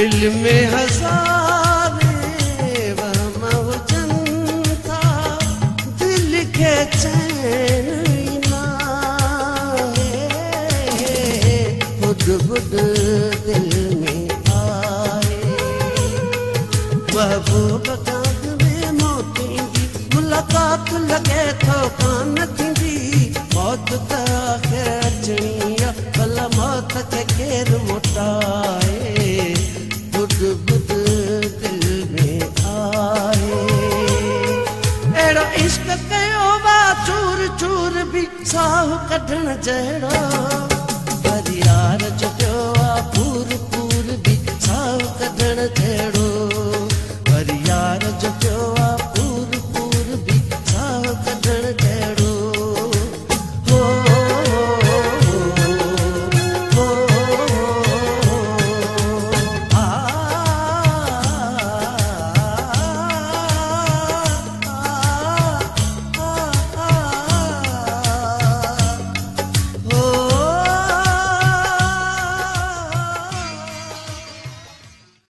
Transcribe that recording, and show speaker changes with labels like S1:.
S1: दिल में हज़ारे वहम हुजनि था, दिल के चैन ना है। बुध बुध दिल में आए महबूब कांग में मोती जी मुलाकात लगे तो कान थींदी। मौत त आखिर अचणी आ भला मौत खे केर मोटाए। बुध बुध दिल में आए अहिड़ो इश्क कयो वा चूर चूर भी साहु कढण जहिड़ो।